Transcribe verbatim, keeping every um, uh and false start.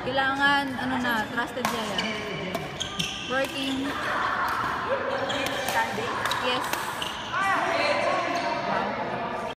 Kailangan, ano na, trusted siya yan. Working. Sunday? Yes.